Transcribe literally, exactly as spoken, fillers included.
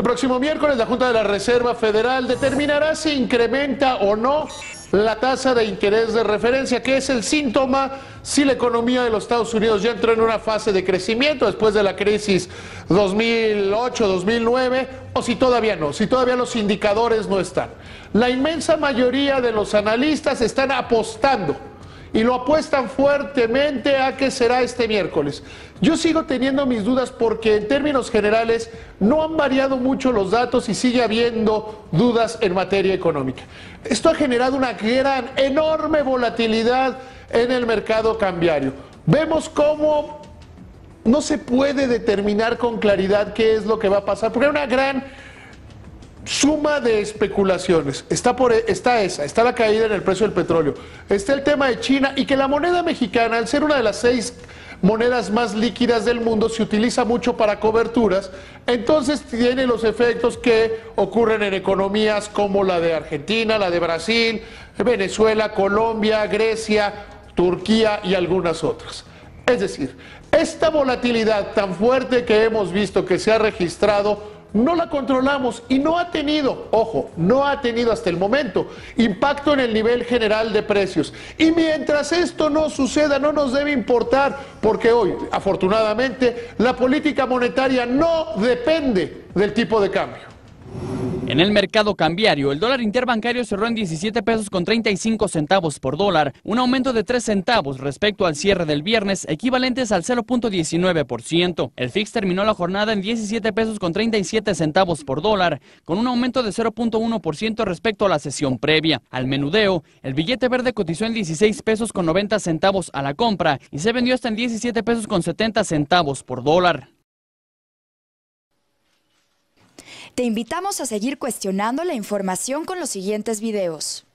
El próximo miércoles la Junta de la Reserva Federal determinará si incrementa o no la tasa de interés de referencia, que es el síntoma si la economía de los Estados Unidos ya entró en una fase de crecimiento después de la crisis dos mil ocho dos mil nueve o si todavía no, si todavía los indicadores no están. La inmensa mayoría de los analistas están apostando y lo apuestan fuertemente a que será este miércoles. Yo sigo teniendo mis dudas porque en términos generales no han variado mucho los datos y sigue habiendo dudas en materia económica. Esto ha generado una gran, enorme volatilidad en el mercado cambiario. Vemos cómo no se puede determinar con claridad qué es lo que va a pasar, porque hay una gran suma de especulaciones. Está, por, está esa, está la caída en el precio del petróleo, está el tema de China y que la moneda mexicana, al ser una de las seis monedas más líquidas del mundo, se utiliza mucho para coberturas, entonces tiene los efectos que ocurren en economías como la de Argentina, la de Brasil, Venezuela, Colombia, Grecia, Turquía y algunas otras. Es decir, esta volatilidad tan fuerte que hemos visto que se ha registrado no la controlamos y no ha tenido, ojo, no ha tenido hasta el momento impacto en el nivel general de precios. Y mientras esto no suceda, no nos debe importar, porque hoy, afortunadamente, la política monetaria no depende del tipo de cambio. En el mercado cambiario, el dólar interbancario cerró en diecisiete pesos con treinta y cinco centavos por dólar, un aumento de tres centavos respecto al cierre del viernes, equivalentes al cero punto diecinueve por ciento. El F I X terminó la jornada en diecisiete pesos con treinta y siete centavos por dólar, con un aumento de cero punto uno por ciento respecto a la sesión previa. Al menudeo, el billete verde cotizó en dieciséis pesos con noventa centavos a la compra y se vendió hasta en diecisiete pesos con setenta centavos por dólar. Te invitamos a seguir cuestionando la información con los siguientes videos.